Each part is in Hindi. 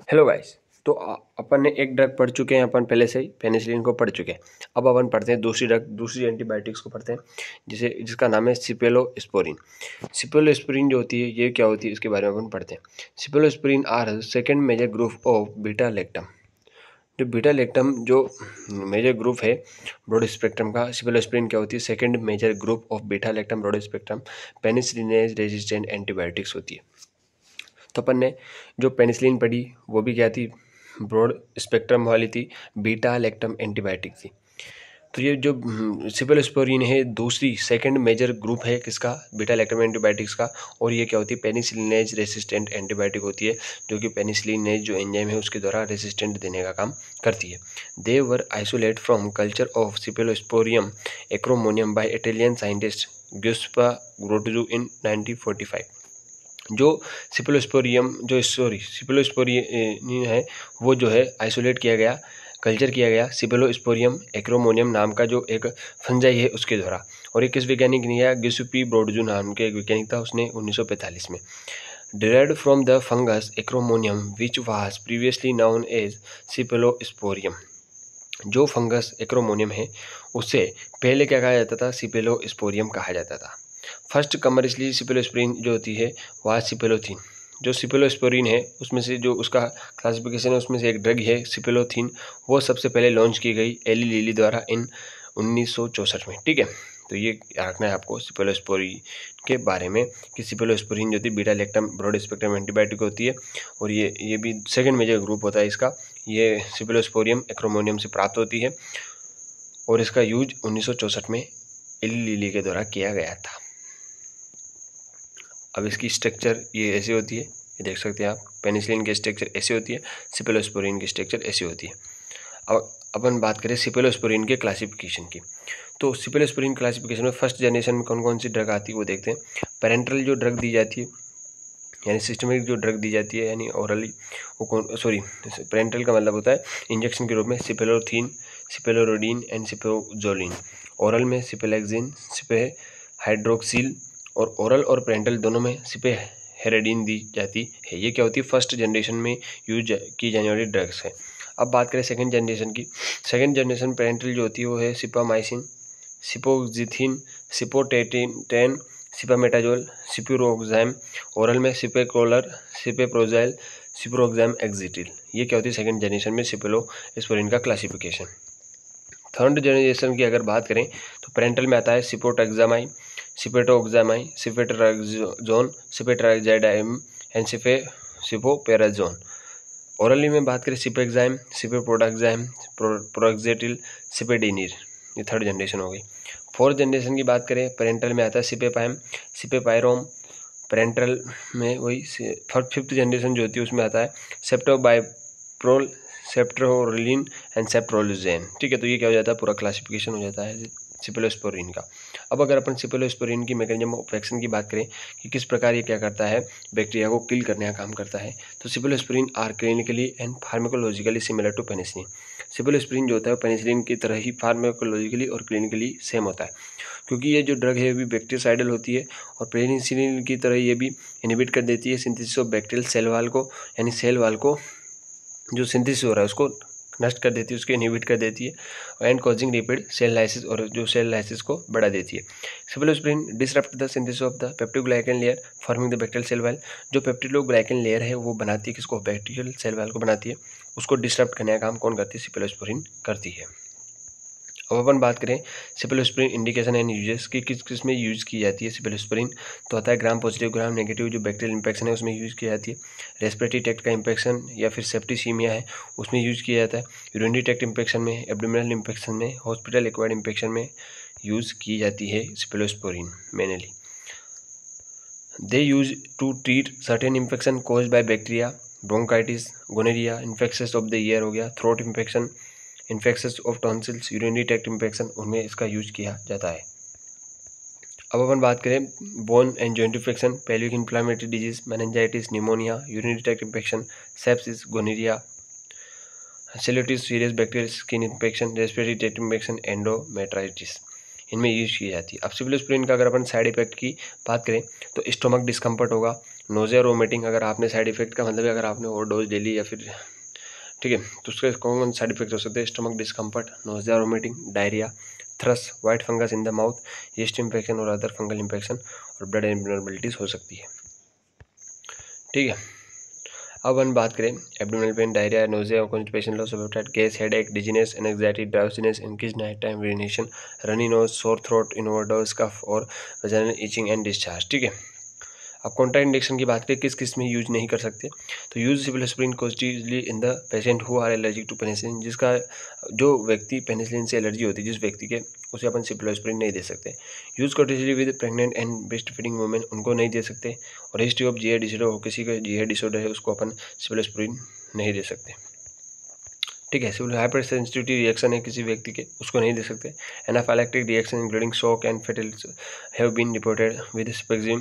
Hello guys. तो अपन ने एक ड्रग पढ़ चुके हैं, अपन पहले से ही पेनिसिलिन को पढ़ चुके हैं। अब अपन पढ़ते हैं दूसरी एंटीबायोटिक्स को पढ़ते हैं, जिसका नाम है सिपेलोस्पोरिन। सिपेलोस्पोरिन जो होती है ये क्या होती है इसके बारे में अपन पढ़ते हैं। Cephalosporin are second major group of beta lactam. जो बीटा लैक्टम जो मेजर ग्रुप है ब्रॉड स्पेक्ट्रम का, सिपेलोस्पोरिन क्या होती है, second major group of beta lactam broad spectrum penicillinase resistant antibiotics होती है। तो अपन ने जो पेनिसिलिन पढ़ी वो भी क्या थी, ब्रॉड स्पेक्ट्रम वाली थी, बीटा लैक्टम एंटीबायोटिक थी। तो ये जो सिपेलोस्पोरिन है दूसरी सेकंड मेजर ग्रुप है किसका, बीटा लैक्टम एंटीबायोटिक्स का। और ये क्या होती है, पेनिसिलिनेज रेसिस्टेंट एंटीबायोटिक होती है, जो कि पेनिसिलिनेज जो एंजाइम है उसके द्वारा रेसिस्टेंट देने का काम करती है। They were isolate from culture of cephalosporium acremonium by Italian scientist Giuseppe Brotzu in 1945। जो सिपेलोस्पोरिन है वो जो है आइसोलेट किया गया, कल्चर किया गया सिपेलोस्पोरियम एक्रोमोनियम नाम का जो एक फंजाई है उसके द्वारा। और ये किस वैज्ञानिक ने किया, गिउसेप्पे ब्रोडजू नाम के एक वैज्ञानिक था, उसने 1945 में। Derived from the fungus acremonium which was previously known as cephalosporium. जो फंगस एक्रोमोनियम है उससे पहले क्या कहा जाता था, सिपेलोस्पोरियम कहा जाता था। फर्स्ट कमर्शियली सिपेलोस्पोरिन जो होती है वह सिपेलोथिन। जो सिपेलोस्पोरिन है उसमें से जो उसका क्लासिफिकेशन है उसमें से एक ड्रग है सिपेलोथिन, वो सबसे पहले लॉन्च की गई एली लिली द्वारा इन 1964 में। ठीक है, तो ये रखना है आपको सिपेलोस्पोरिन के बारे में कि सिपेलोस्पोरिन जो थी beta lactam broad spectrum antibiotic होती है, और ये भी सेकेंड मेजर ग्रुप होता है इसका। ये सिपेलोस्पोरियम एक्रोमोनियम से प्राप्त होती है और इसका यूज 1964 में एली लिली के द्वारा किया गया था। अब इसकी स्ट्रक्चर ये ऐसी होती है, ये देख सकते हैं आप, पेनिसिलिन की स्ट्रक्चर ऐसी होती है, सिपेलोस्पोरिन की स्ट्रक्चर ऐसी होती है। अब अपन बात करें सिपेलोस्पोरिन के क्लासिफिकेशन की, तो सिपेलोस्पोरिन क्लासिफिकेशन में फर्स्ट जनरेशन में कौन कौन सी ड्रग आती है वो देखते हैं। पेरेंटल जो ड्रग दी जाती है यानी सिस्टमिक जो ड्रग दी जाती है यानी ओरली, वो पेरेंटल का मतलब होता है इंजेक्शन के रूप में सिपेलोथिन, सिपेलोरोडिन एंड सिपेरोजोलिन। ओरल में सिपेलेक्जिन, सिपेहाइड्रोक्सिल, और ओरल और पेरेंटल दोनों में सिपेहेरेडिन दी जाती है। ये क्या होती है, फर्स्ट जनरेशन में यूज की जाने वाली ड्रग्स है। अब बात करें सेकंड जनरेशन की। सेकंड जनरेशन पेरेंटल जो होती है वो है सिपामाइसिन, सिपोक्सिथिन, सिपोटेटेन, सिपामेटाजोल, सिप्रोक्साम। ओरल में सिपेक्रोलर, सिपेप्रोजाइल, सिप्रोक्साम एक्जिटिल। ये क्या होती है सेकंड जनरेशन में सिपेलोस्पोरिन का क्लासिफिकेशन। थर्ड जनरेशन की अगर बात करें तो पेरेंटल में आता है सिपोटेक्सामाई, सिपेटोक्सामाई, सिपेट्राक्सोन, सिपेट्राक्साइडाइम एंड सिपोपेराजोन। ओरली में बात करें सिपेक्साइम, सिपेप्रोडाक्साइम, प्रोक्सेटिल, सिपेडिनिर। ये थर्ड जनरेशन हो गई। फोर्थ जनरेशन की बात करें पेरेंटल में आता है सिपेपाइम, सिपेपायरोम। पेरेंटल में वही फिफ्थ जनरेशन जो होती है उसमें आता है सेप्टोबाइप्रोल, सेप्ट्रोलिन एंड सेप्ट्रोलिजेन। ठीक है, तो ये क्या हो जाता है, पूरा क्लासिफिकेशन हो जाता है सिपेलोस्पोरिन का। अब अगर अपन सिपेलोस्पोरिन की मैकेनिज्म ऑफ एक्शन की बात करें कि किस प्रकार ये क्या करता है, बैक्टीरिया को किल करने का काम करता है, तो cephalosporin are clinically and pharmacologically similar to penicillin. Cephalosporin जो होता है पेनिसिलिन की तरह ही फार्माकोलॉजिकली और क्लिनिकली सेम होता है, क्योंकि ये जो ड्रग है वो बैक्टीरियासाइडल होती है और पेनिसिलिन की तरह ये भी इनहिबिट कर देती है सिंथेसिस ऑफ बैक्टीरियल सेल वाल को, यानी सेल वाल को जो सिंथेसिस हो रहा है उसको नष्ट कर देती है, उसको इनहिबिट कर देती है and causing rapid cell lysis, और जो सेल लाइसिस को बढ़ा देती है। Cephalosporin disrupt the synthesis of the peptidoglycan layer forming the bacterial cell wall. जो पेप्टिडोग्लाइकन लेयर है वो बनाती है किसको, बैक्टीरियल सेल वाल को बनाती है, उसको डिसरप्ट करने का काम कौन करती है, सिपेलोस्पोरिन करती है। अब अपन बात करें सिपेलोस्पोरिन इंडिकेशन एंड यूजेस की, किस किस में यूज़ की जाती है सिपेलोस्पोरिन, तो आता है ग्राम पॉजिटिव ग्राम नेगेटिव जो बैक्टीरियल इन्फेक्शन है उसमें यूज़ की जाती है। रेस्पिरेटरी ट्रैक्ट का इन्फेक्शन या फिर सेप्टिसीमिया है उसमें यूज़ किया जाता है। यूरिनरी ट्रैक्ट इन्फेक्शन में, एब्डोमिनल इन्फेक्शन में, हॉस्पिटल एक्वायर्ड इन्फेक्शन में यूज़ की जाती है cephalosporin mainly. They use to treat certain infection caused by bacteria, bronchitis, gonorrhoea, infections of the ear हो गया, throat infection, infections of tonsils, urinary tract infection, उनमें इसका यूज किया जाता है। अब अपन बात करें bone and joint infection, pelvic inflammatory disease, meningitis, pneumonia, urinary tract infection, sepsis, gonorrhoea, cellulitis, serious bacterial skin infection, respiratory tract infection, endometritis, इनमें यूज की जाती है। अब सिपेलोस्पोरिन का अगर अपन साइड इफेक्ट की बात करें तो स्टोमक डिस्कम्फर्ट होगा, नोज़िया और वोमिटिंग, अगर आपने साइड इफेक्ट का मतलब है अगर आपने ओवरडोज ले ली या फिर ठीक है तो उसके कौन साइड इफेक्ट हो सकते हैं? स्टमक डिस्कम्फर्ट, नोज़िया और vomiting, diarrhoea, thrush, white fungus in the mouth, yeast infection और अदर फंगल इन्फेक्शन और ब्लड एबनॉर्मलिटीज हो सकती है। ठीक है, अब हम बात करें abdominal pain, diarrhoea, nausea, constipation, loss of appetite, gas, headache, dizziness, anxiety, drowsiness, increase night time urination, runny nose, sore throat in overdose, cough और वजाइनल इचिंग एंड डिस्चार्ज। ठीक है, अब कॉन्ट्राइंडिकेशन की बात करें किस किस में यूज नहीं कर सकते, तो use cephalosporin positively in the patient who are allergic to penicillin, जिसका जो व्यक्ति पेनिसिलिन से एलर्जी होती है जिस व्यक्ति के, उसे अपन सिफिलोस्प्रिन नहीं दे सकते। Use continuously with pregnant and breast feeding women, उनको नहीं दे सकते। और हिस्ट्री ऑफ जीआई डिसऑर्डर हो, किसी का जीआई डिसऑर्डर है उसको अपन सिफिलोस्प्रिन नहीं दे सकते। ठीक है, सिविल हाइपर सेंसिटिविटी रिएक्शन है किसी व्यक्ति के, उसको नहीं दे सकते। Anaphylactic reaction including shock and fatals have been reported with spexim,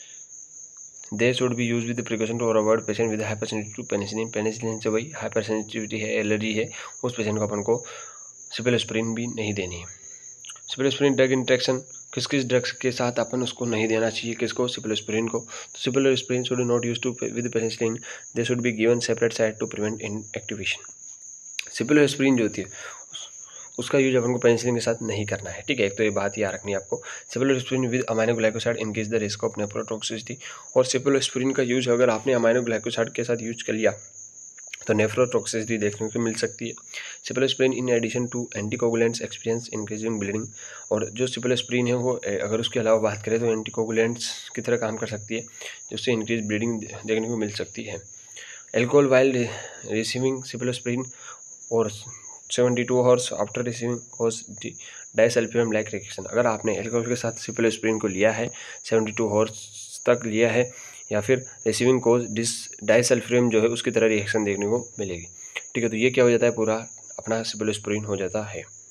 they should be use with precaution to avoid patient with hyper sensitive to penicillin. Penicillin से वही हाइपर सेंसिटिविटी है, एलर्जी है, उस पेशेंट को अपन को सिफिलोस्प्रिन भी नहीं देनी है। सिफिलोस्प्रिन ड्रग इंट्रैक्शन, किस किस ड्रग्स के साथ अपन उसको नहीं देना चाहिए, किसको? सिफिलोस्प्रिन को। तो cephalosporin should not use to with penicillin, they should be given separate side to prevent inactivation. Cephalosporin जो होती है उसका यूज अपन को पेनिसिलिन के साथ नहीं करना है। ठीक है, एक तो ये बात याद रखनी है आपको। Cephalosporin with amino glycoside increase the risk of nephrotoxicity, और सिफिलोस्प्रिन का यूज अगर आपने अमाइनो ग्लाइकोसाइड के साथ यूज कर लिया तो नेफ्रोटॉक्सिसिटी देखने को मिल सकती है। Cephalosporin in addition to anticoagulants experience increasing bleeding, और जो सिफिलोस्प्रिन है वो अगर उसके अलावा बात करें तो एंटीकोगुलेंट्स की तरह काम कर सकती है, जिससे इंक्रीज ब्लीडिंग देखने को मिल सकती है। एल्कोहल वाइल रिसीविंग सिफिलोस्प्रिन और 72 hours after receiving cause disulfiram like reaction, अगर आपने एल्कोहल के साथ सिफिलोस्प्रिन को लिया है 72 आवर्स तक लिया है या फिर रिसीविंग कोज डाइसल्फिरम जो है उसकी तरह रिएक्शन देखने को मिलेगी। ठीक है, तो ये क्या हो जाता है, पूरा अपना सिफिलोस्प्रिन हो जाता है।